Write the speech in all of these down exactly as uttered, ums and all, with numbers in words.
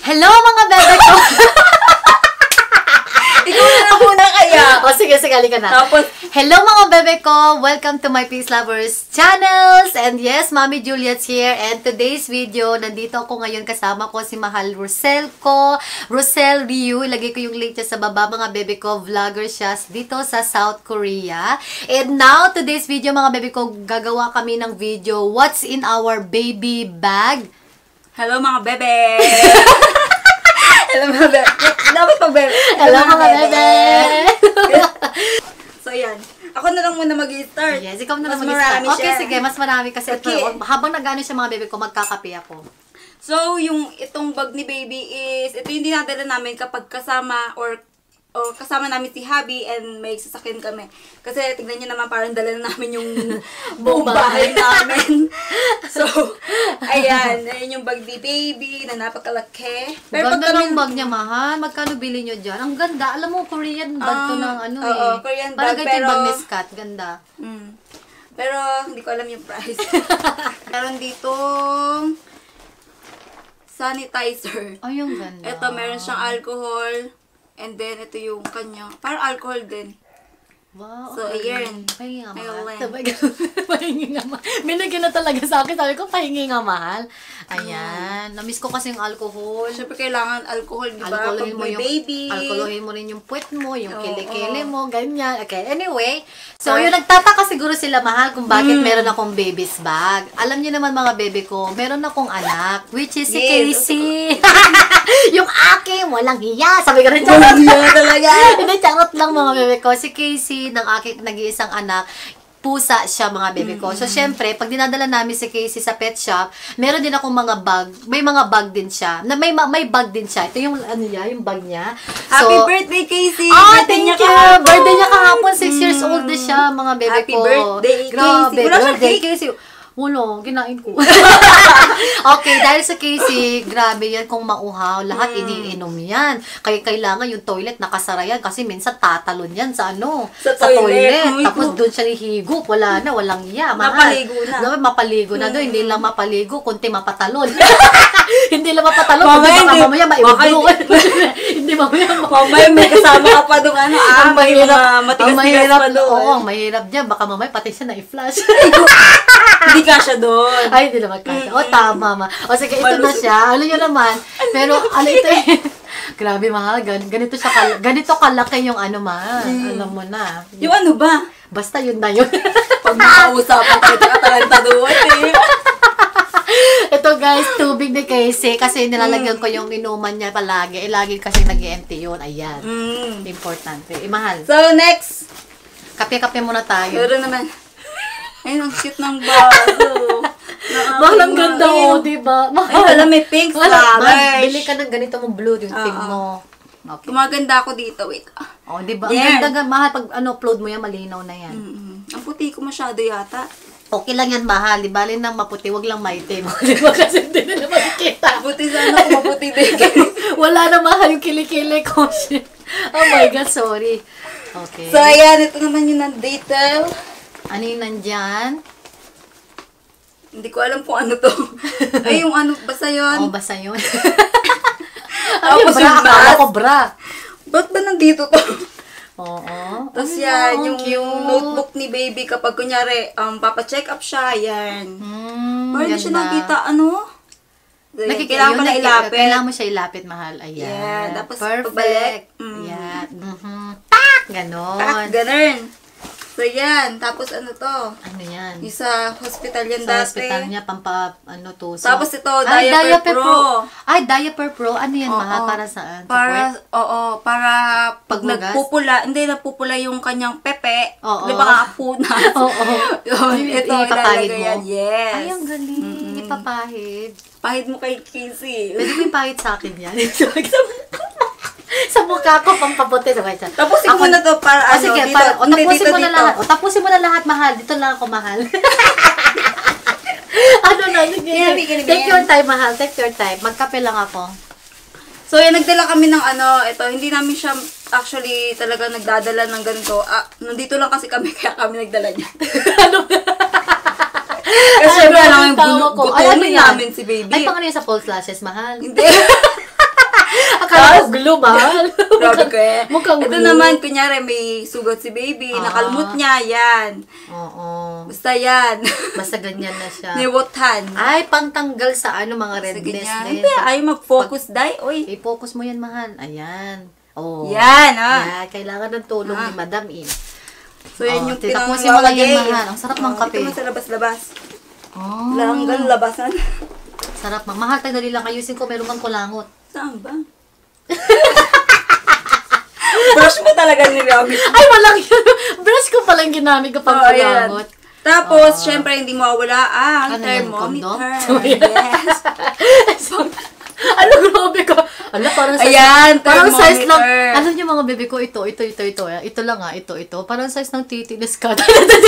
Hello mga bebe ko! Ikaw na lang muna kaya. O sige, sige, halika na. Tapos, hello mga bebe ko! Welcome to my Peace Lovers channels! And yes, Mommy Juliet's here. And today's video, nandito ako ngayon kasama ko si Mahal Rosel ko. Rosel Ryu. Ilagay ko yung link niya sa baba mga bebe ko. Vlogger siya dito sa South Korea. And now, today's video mga bebe ko, gagawa kami ng video, what's in our baby bag? hello mga bebe. Hello mga bebe. Dapat pag bebe. Hello mga bebe! So yan. Ako na lang muna mag-start. Yes, ikaw na Mas lang marami mag-start. Okay, siya. sige, mas marami kasi Okay. ito, habang nag-ano siya mga bebe ko, magkakape ako. So, yung itong bag ni baby is, ito yung dinadala namin kapag kasama or or kasama namin si Habi and may sasakyan kami. Kasi tignan niyo naman parang dala na namin yung buong bahay namin. So, ayan. Ayan yung bag ni baby na napakalaki. Pero ganda kami- ng bag niya, mahal. Magkano bili nyo dyan? Ang ganda. Alam mo, Korean bag to Um, ng ano oo, eh. Korean Parang bag, ganito yung pero- bag ni Scott. Ganda. Mm. Pero, hindi ko alam yung price. Meron dito sanitizer. Ay, yung ganda. Ito, meron siyang alcohol. And then, ito yung kanya. Parang alcohol din. Wow. So, okay. ayan. Pahingi nga, mahal. Ayun. Sabay, pahingi nga, mahal. Binigyan na talaga sa akin. Sabi ko, pahingi nga, mahal. Ayan. Namiss ko kasi yung alcohol. Siyempre, kailangan alcohol, di ba? Alcoholin Pag mo may yung, baby. alcoholin mo rin yung puwet mo, yung Oo, kilikili oo. mo, ganyan. Okay, anyway. So, Right. yung nagtataka siguro sila, mahal, kung bakit Mm. meron akong baby's bag. Alam niyo naman mga baby ko, meron akong anak, which is si Yes, Casey. Yung aking, walang hiya. Sabi ko rin, Walang hiya talaga. Hindi, charot lang mga bebe ko. Si Casey, ng aking nag-iisang anak, pusa siya mga bebe ko. So, syempre, pag dinadala namin si Casey sa pet shop, meron din akong mga bag. May mga bag din siya. Na may ma- may bag din siya. Ito yung ano niya, yung bag niya. Happy So, birthday, Casey! Ah, Birthday thank niya you! kahapon. Birthday niya kahapon. Six years old na siya, mga bebe Happy ko. birthday, Grabe, Casey. Wala siyang birthday, cake? Casey. Wala, kinain ko. Okay, dahil sa Casey, grabe yan kung mauhaw. Lahat Mm. iniinom yan. Kaya kailangan yung toilet nakasara yan kasi minsan tatalon yan sa ano, Sa toilet. Uy, Tapos ko- doon siya hihigop. Wala na, walang iya. Mahal. Mapaligo na. Grabe, mapaligo na doon. Mm. Hindi lang mapaligo, kundi mapatalon. Hindi lang mapatalon, Mamaya kundi baka hindi- mamaya baka maibubulungan. Hindi mamaya Mamaya may kasama ka pa doon, ano, ah, ang may mahirap, mga ang matigas-tigas mahirap, pa doon. oo, ang mahirap niya. Baka mamaya pati siya na-i-flash. Hindi ka siya doon. Ay, hindi naman kasi. O, tama, ma. O, sige, ito na Malusog. siya. Alam niyo naman. Pero, ano ito eh. Grabe, mahal. Gan ganito siya, kal ganito kalaki yung ano, ma. Alam mo na. Yung ano ba? Basta yun na yun. Pag makausapan tayo, katalanta doon, eh. Ito, guys, tubig ni Casey. Kasi nilalagyan ko yung inuman niya palagi. Eh, lagi kasi nag-empty yun. Ayan. Mm. Importante. Eh, mahal. So, next. Kape-kape muna tayo. Meron naman. Ayun, ang cute ng bago. Mahal, ang ganda mo, diba? Ay, alam, may pink Wala, mahal, flowers. bili ka ng ganito mong blue, yung pink Oo. mo. Okay. Gumaganda ako dito. Wait. ah. Oh, di ba? Yan. Ang ganda nga, mahal, pag ano, upload mo yan, malinaw na yan. Mm-mm. Ang puti ko masyado yata. Okay lang yan, mahal. Di ba? Alin ng maputi, wag lang maitim. Di ba? Kasi hindi nila makikita. Puti sana ako, maputi din. Wala na, mahal, yung kilikili ko. Shit. Oh my God, sorry. Okay. So, ayan. Ito naman yung nandito. Ano yung nandyan? Hindi ko alam kung ano to. Ay, yung ano, basta Oh, yun. basta yun. Tapos Ay, bra, yung akala mask. ko bra. Ba't ba nandito to? Oo. Tapos Ay, yan, ang yung cute. notebook ni baby kapag kunyari, um, papacheck up siya, yan. Hmm, Parang hindi siya ganda. nakita, ano? Kailangan Nakikailangan pala mo ilapit. Kailangan mo siya ilapit, mahal. Ayan. Yan, tapos perfect. pagbalik. Mm. Ayan. Mm-hmm. Tak! Ganon. Tak, ganun. So, yan. Tapos, ano to? Ano yan? Yung sa hospital yan Sa dati. hospital niya, pampa, ano to. So, Tapos ito, Ay, Diaper Pro. Ay, Diaper Pro. Ano yan, Oo. mahal? Para saan? Sa Para, puwet? oo, para pag Paghugas? nagpupula, hindi nagpupula yung kanyang pepe. Oo. Di ba kakapunas? Oo. Yun, I- ito, ipapahid ilalagay mo? yan. Yes. Ay, ang galing. Mm-mm. Ipapahid. Pahid mo kay Casey. Pwede mo ipahid sa akin yan. Sa mukha ko, pampaputi. Sabay siya. Tapusin Ako- mo na to para O ano, sige, dito. para, o Hindi, tapusin dito, mo na dito. lahat. O tapusin mo na lahat, mahal. Dito lang ako, mahal. Ano na, sige. Kaya, bigyan, Take bigyan. your time, mahal. Take your time. Magkape lang ako. So, yan, nagdala kami ng ano, ito, hindi namin siya actually talaga nagdadala ng ganito. Ah, nandito lang kasi kami, kaya kami nagdala niya. Ano? Kasi Ay, wala ano lang yung yung tawa ko? Ay, ano gutumin yan? namin si baby. Ay, pang ano yun sa false lashes, mahal? Hindi. Akala ko glue, mahal. Grabe ka eh. Mukhang Ito glue. naman, kunyari, may sugat si baby. Ah. Nakalmot niya, yan. Oo. Basta yan. Basta ganyan na siya. Niwotan. Ay, pangtanggal sa ano, mga Basta redness ganyan. din. Hindi, ayaw mag-focus, day. Uy. I-focus mo yan, mahal. Ayan. Oh. Yan, ah. Yan. Kailangan ng tulong Ah. ni Madam eh. So, yan Oh, yung tinak mo si mga pinanglalagay. yan, mahal. Ang sarap ng Oh, kape. Ito mo sa labas-labas. Oh. Langgal labasan. Sarap, ma. Mahal tayo dali lang. Ayusin ko, meron kang kulangot. Saan ba? Brush mo talaga nilamit. Ay, walang yun. Brush ko palang ginamit ko pang Oh, ayan. kulangot. Tapos, syempre, hindi mawawala ang Ano yan, thermometer. kondom? Yes. Ano, grabe ko. Ano, parang size, Ayan, parang size lang. thermometer. Ano yung mga bebe ko? Ito, ito, ito, ito. Ito lang ah, ito, ito. Parang size ng titi ni Scott.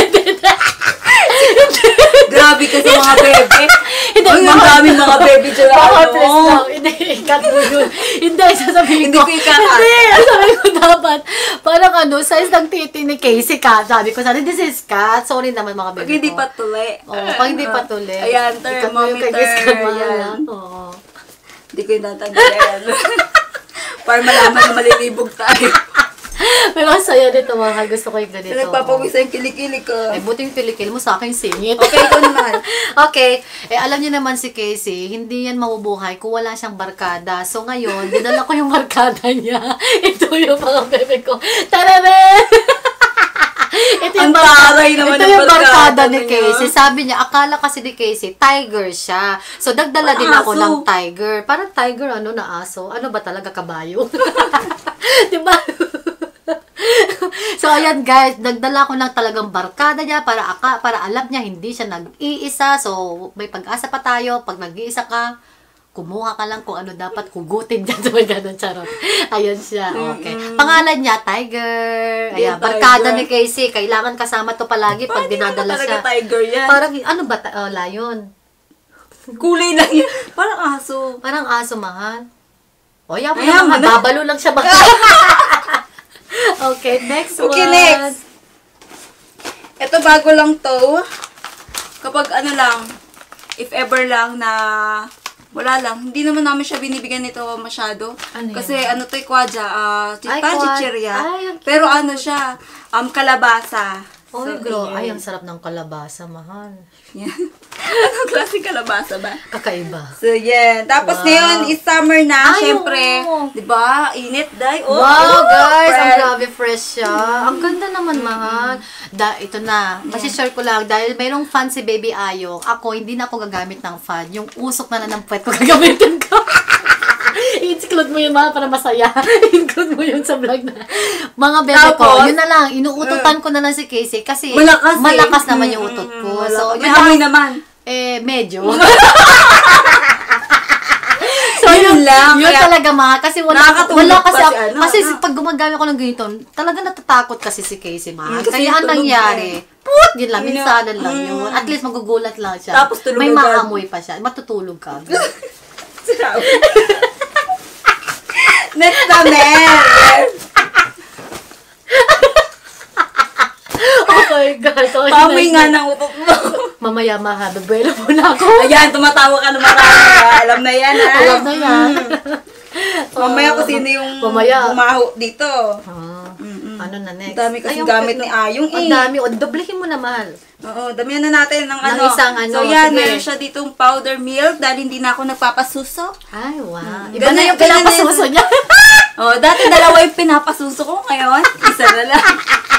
Grabe ka sa mga bebe. Hindi, Uy, ang mahal. daming mga bebe dyan. Baka ano? please lang. Hindi, ikat mo yun. Hindi, sasabihin Hindi ko. ko ikat. Hindi, sasabihin ko dapat. Parang ano, size ng titi ni Casey ka. Sabi ko, sana, this is cat. Sorry naman mga bebe Pag hindi ko. patuloy. Oo, pag hindi patuloy. Ayan, Ikat mo yung kay thermometer. Miss Kamala. Ayan. Oo. Hindi ko yung tatanggalin. Para malaman na malilibog tayo. Pero ang saya nito, mga gusto ko yung ganito. So, nagpapawisa yung kilikili ko. Ay, buting pilikil mo sa akin singit. Okay, ikaw naman. Okay. Eh, alam niyo naman si Casey, hindi yan mabubuhay kung wala siyang barkada. So, ngayon, dinala ko yung barkada niya. Ito yung mga bebe ko. Tarare! Ito Ang bar- taray naman ito ng yung barkada barkada ni niya. Casey. Sabi niya, akala kasi ni Casey, tiger siya. So, nagdala Parang din ako aso. ng tiger. Parang tiger, ano na aso? Ano ba talaga, kabayo? Diba? So, ayan guys, nagdala ko lang talagang barkada niya para aka, para alam niya hindi siya nag-iisa. So, may pag-asa pa tayo. Pag nag-iisa ka, kumuha ka lang kung ano dapat hugutin dyan. So, ganun, charot. Ayan siya. Okay. Pangalan niya, Tiger. Ayan, Yung barkada tiger. ni Casey. Kailangan kasama to palagi pag Paano dinadala naman siya. talaga tiger yan? Parang, ano ba? ta- Oh, lion. Kulay lang yan. Parang aso. Parang aso, mahal. O, yan mo Ayan na, mo na. babalo lang siya. Okay, next one. Okay, next. Ito bago lang to. Kapag ano lang, if ever lang na wala lang, hindi naman namin siya binibigyan nito masyado. Ano Kasi yan? ano to, kwadja, ah, Ay, chita, kwa- chichirya. Ay, ang cute. Pero ano siya, um, kalabasa. Oy, So, bro. ayan. Ay, ang sarap ng kalabasa, mahal. Yan. Anong klaseng kalabasa ba? Kakaiba. So, yan. Tapos Wow. ngayon is summer na, Ay, syempre. oo. Di ba? Init, day. Oh, Wow, oh, guys! Ang friend. grabe fresh siya. Ang ganda naman, mahal. Da, ito na. Kasi share ko lang, dahil mayroong fan si Baby Ayong, ako, hindi na ako gagamit ng fan. Yung usok na na ng puwet ko, gagamitin ko. I-include mo yun, mahal, para masaya. I-include mo yun sa vlog na. Mga bebe ko, Tapos, yun na lang. Inuututan ko na lang si Casey kasi Malakas eh. malakas naman yung Mm, utot mm, ko. mm, So, malakas. yun May lang. amoy naman. Eh, medyo. So, yun lang. Yun Kaya- talaga, ma. Kasi wala, Nakakatulog wala pa kasi, si ano, kasi ano. pag gumagamit ko ng ganito, talaga natatakot kasi si Casey, ma. Mm, kasi Kaya yung ang tunog nangyari, niya. put, yun lang, Yun minsanan yung- lang mm. yun. At least magugulat lang siya. Tapos tulog May agad. maamoy pa siya. Matutulog ka. Next na, Mel. Oh my God. So, Pamoy nga ng utot mo. Mamaya, ma, bebelo mo na ako. Ayan, tumatawa ka na marami. ah. Alam na yan, ha? Alam na yan. Mamaya kung sino yung Mamaya. bumaho dito. Ah, Mm-mm. ano na next? Ang dami kasing Ay, ang gamit cute ni na- Ayong, eh. Ang dami. O, doblehin mo na, mahal. Oo, damihan na natin ng ano. isang ano, So, yan, sige. meron siya ditong powder milk dahil hindi na ako nagpapasuso. Ay, wow. Mm. Iba na Ganun- yung ganun pinapasuso yun. niya. Oh, dati dalawa yung pinapasuso ko, ngayon isa na lang.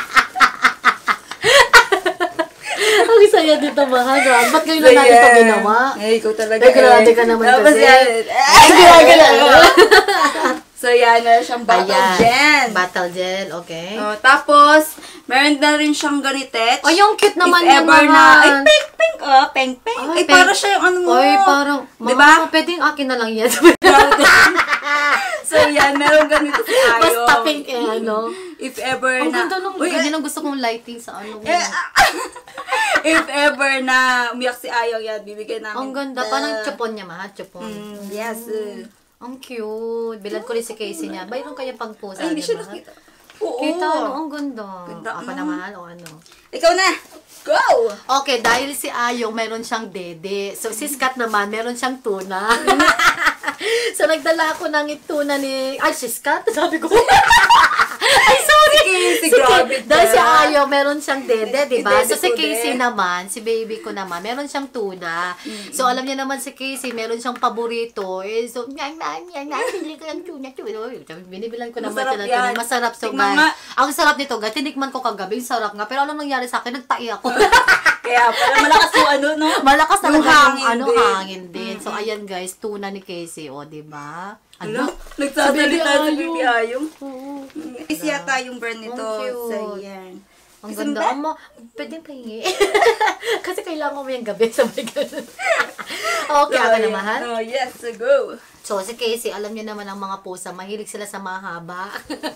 Ang saya dito, mahal. Ba't ngayon So, na natin ito yan. ginawa? Ay, ikaw talaga. Ay, grabe ka naman Tapos kasi. yan. Ay, ginagala. So, yan, meron siyang bottle Ayan. gel. Battle gel, okay. Oh, tapos, meron na rin siyang ganitech. Oh, yung cute naman If yan, ever na, mahal. ay, pink, pink, oh, pink, pink. Ay, pink. para siya yung ano mo. Ay, parang, Di diba? ba? Pwedeng akin na lang yan. So, yan, meron ganito si Ayo. Basta pink eh, ano. If ever Ang na, ganda nung, Uy, ganyan ang gusto kong lighting sa ano. eh, if ever na umiyak si Ayaw yan, bibigyan namin. Ang ganda. the- Parang chupon niya, mahal. Chupon. Mm, yes. uh. Ang cute. Bilad ko rin si Casey niya. Mayroon kaya pang pusa Ay, hindi niya, siya mahal? nakita. Oo. Kita, ano, ang ganda. Ganda, Ako no? na, mahal, o ano. Ikaw na. Go! Okay, dahil si Ayong meron siyang dede. So, si Scott naman, meron siyang tuna. So, nagdala ako ng tuna ni... Ay, si Scott, sabi ko. Ay, sorry. Si Casey, grabe ka. Dahil si Ayo, meron siyang dede, di ba? Dede So, si ko Casey din. naman, si baby ko naman, meron siyang tuna. So, alam niya naman si Casey, meron siyang paborito. Eh, so, yan, yan, yan, yan, bili ko ng tuna, tuna. Binibilan ko naman Masarap siya ng yan. tuna. Masarap. So, Tingnan guys, nga. ang sarap nito, guys. Tinikman ko kagabi, sarap nga. Pero anong nangyari sa akin? Nagtai ako. Kaya pala malakas yung ano, no? Malakas talaga Yung yung, hangin ano, din. hangin din. So, ayan guys, tuna ni Casey, o, di ba? Ano? Ano? Nagsasalita Si si Baby Baby Ayong. Oo. Is yata yung brand nito. Ang cute. So, yan. Ang Gusto ganda. mo ba? Ama, pwedeng pahingi. Kasi kailangan mo yung gabi. Sabay ganun. Okay, ako na, mahal. Oh, yes, so go. So, si Casey, alam niyo naman ang mga pusa, mahilig sila sa mahaba.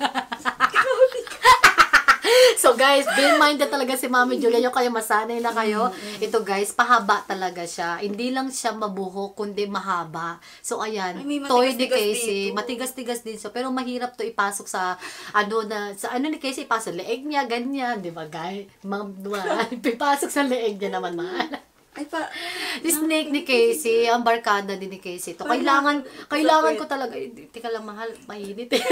So, guys, being-minded talaga si Mami Julia, yung kaya masanay na kayo. Ito, guys, pahaba talaga siya. Hindi lang siya mabuhok, kundi mahaba. So, ayan, Ay, may toy ni matigas-tigas Casey. dito. Matigas-tigas din siya. Pero mahirap to ipasok sa, ano na, sa ano ni Casey, ipasok. Leeg niya, ganyan. Di ba, guys? Mga, ipasok sa leeg niya naman, mahal. Ay pa. Snake ni Casey, ang barkada din ni Casey. To kailangan kailangan ko talaga. Eh, Tika lang, mahal, mainit eh.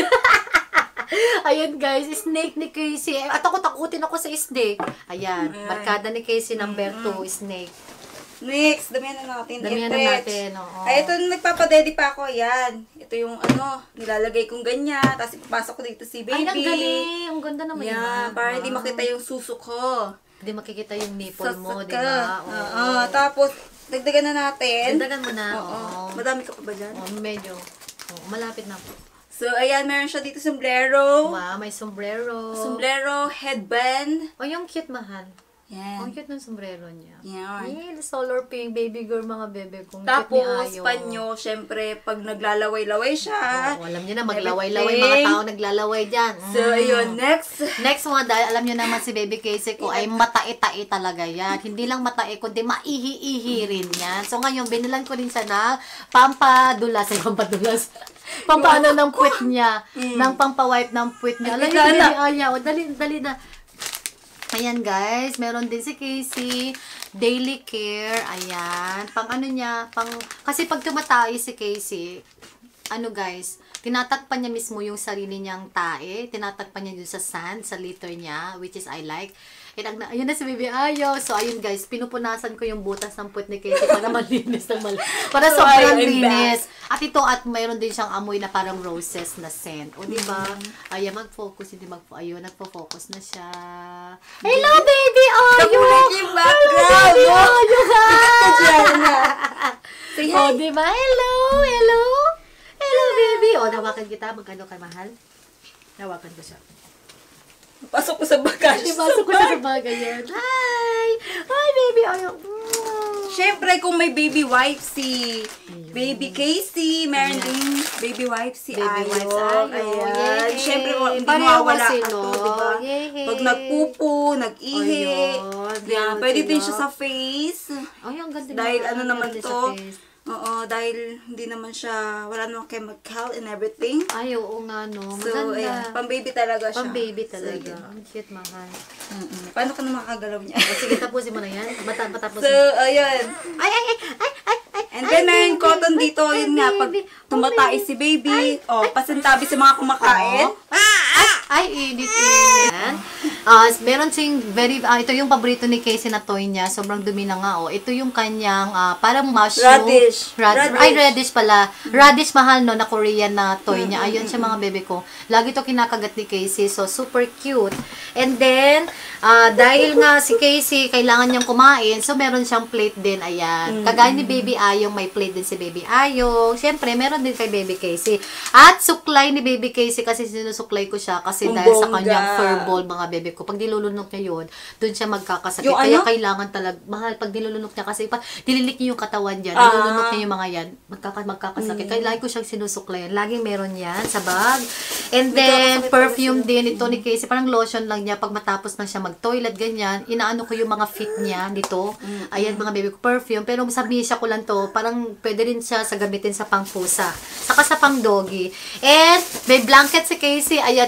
Ayun guys, snake ni Casey. At ako takutin ako sa snake. Ayan, Ayan. barkada ni Casey number two, snake. Next, damihan na natin. Damihan na I-stretch. natin, oo. Ay, ito, nagpapadedi pa ako. Yan. Ito yung ano, nilalagay kong ganyan. Tapos ipapasok ko dito si baby. Ay, ang galing. Ang ganda naman Yan, yan. para hindi Wow. makita yung susok ko. Hindi makikita yung nipple mo, Sasak di ka. ba? Oo. Tapos, dagdagan na natin. Dagdagan mo na. Oo. Oo. Madami ka pa ba dyan? Oo, medyo. Oo, malapit na po. So, ayan, meron siya dito sombrero. Wow, may sombrero. Sombrero, headband. Oh, yung cute, mahal. Yan. Ang cute ng sombrero niya. Yan. Yay, solar pink, baby girl, mga bebe kong. Tapos, Cute ni Ayo. panyo, syempre, pag naglalaway-laway siya. Oh, alam niyo na, maglaway-laway, mga everything. tao naglalaway dyan. Mm. So, ayun, next. Next one, dahil alam niyo naman si Baby Casey ko ay matai-tai talaga yan. Hindi lang matai, kundi maihi-ihi rin yan. So ngayon, binilan ko rin siya na pampadulas. Ay, pampadulas. Pampaano ng puwet niya. Ng pampawipe ng puwet niya. Alam niyo, Ay, Baby Aya. O, dali, dali na. Ayan guys, meron din si Casey, daily care, ayan, pang ano niya, pang, kasi pag tumatay si Casey, ano guys, tinatakpan niya mismo yung sarili niyang tae, tinatakpan niya dun sa sand, sa litter niya, which is I like. And, ayun na si Baby Ayo. So, ayun guys, pinupunasan ko yung butas ng puwet ni Casey para malinis na mal para So, sobrang I'm linis. At ito, at mayroon din siyang amoy na parang roses na scent. O, diba? Ayan, mag-focus, hindi mag ayun, nagpo-focus na siya. Hello, Baby Ayo! Kamulit yung background, Baby no? Ayo, ha? Say hi. O, diba? Hello, hello. Hello, baby. O, nawakan kita. Magkano ka, mahal? Nawakan ko siya. Pasok ko sa bagage. Ipasok ko siya sa bagay yan. Hi! Hi, baby! Ay, mm. Siyempre, kung may baby wipe si Baby Casey, meron din baby wipe si Baby Ayo. wipes Ayo. Ayan. Yay! Siyempre, wa- hindi Pareho mawawala sila. ito, diba? Yay! Pag nagpupo, nag-ihi. Ayun. Yan. Meron Pwede din sila. siya sa face. Ay, ang ganda Dahil naman. ano naman Meron din to, sa face. oo, dahil hindi naman siya, wala namang chemical and everything. Ay, oo nga, no. So, Maganda. ayan, pang-baby talaga siya. Pang-baby So, talaga. yun. Ang cute, mahal. Mm-mm. Paano ka na makakagalaw niya? O, sige, tapusin mo na yan. Mata, matapos. So, ayun. Ay, ay, ay, ay, ay, ay. And then, meron baby. cotton dito, Ay, yun nga, pag baby. tumatai Oh, si baby, oh, pasintabi sa mga kumakain. Ay, init, init. Ah, meron sing very, ah, ito yung paborito ni Casey na toy niya. Sobrang dumi na nga, oh. Ito yung kanyang, ah, parang mushroom. Radish. Rad- Radish. Ay, radish pala. Radish mahal, no, na Korean na toy niya. Ayun siya, mga bebe ko. Lagi to kinakagat ni Casey. So, super cute. And then, ah, dahil nga si Casey, kailangan niyang kumain. So, meron siyang plate din. Ayan. Kagaya ni Baby Ayong, may plate din si Baby Ayong. Siyempre, meron din kay Baby Casey. At suklay ni Baby Casey, kasi sinusuklay ko siya. Kasi Ang dahil sa bongga. kanyang fur ball, mga bebe ko. Pag nilulunok niya yun, doon siya magkakasakit. Yung Kaya ano? kailangan talaga, mahal, pag nilulunok niya, kasi pag dililik niyo yung katawan dyan, Ah. nilulunok niya yung mga yan, magkaka magkakasakit. Kaya lagi ko siyang sinusuklayan. Laging meron yan sa bag. And then, Magkakasakit perfume pala din ito ni Casey. Parang lotion lang niya. Pag matapos na siya mag-toilet, ganyan, inaano ko yung mga fit niya dito. Ayan, mga baby ko, perfume. Pero sa misya ko lang to, parang pwede rin siya sa gamitin sa pangpusa. Saka sa pang doggy. And, may blanket si Casey. Ayan,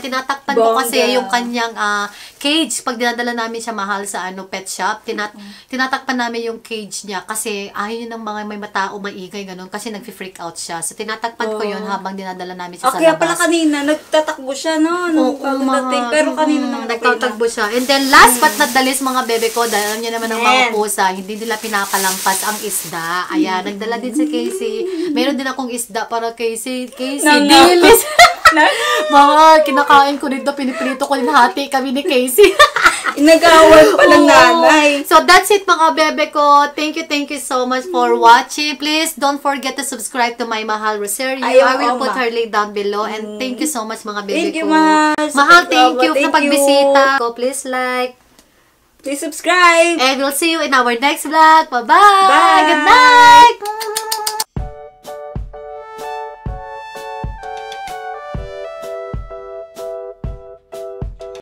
tinatakpan ko Bongga. kasi yung kanyang ah, cage. Pag dinadala namin siya mahal sa ano pet shop, tinat tinatakpan namin yung cage niya kasi ayaw yun ng mga may matao, maingay, ganun. Kasi nag-freak out siya. So, tinatakpan ko yun habang dinadala namin siya Ah, sa kaya labas. pala kanina, nagtatakbo siya, no? Nung Oo, mga, pagdating. Pero kanina mm, naman okay nagtatagbo siya. And then, last but not the least, mga bebe ko, dahil alam niyo naman ng mga Yan. pusa, hindi nila pinapalampas ang isda. Ayan, nagdala din si Casey. Meron din akong isda para Casey. Casey, Nang- dilis. Mga kinakain ko dito, piniprito ko din, hati kami ni Casey. Inagawan pa ng Oo. nanay. So, that's it mga bebe ko. Thank you, thank you so much for watching. Please, don't forget to subscribe to my Mahal Rosario. Ayaw, I will put Oma. her link down below. And thank you so much mga bebe Thank you, ko. Mahal. Mahal, thank you Thank sa pagbisita. So, please like. Please subscribe. And we'll see you in our next vlog. Bye-bye. Bye. Good night.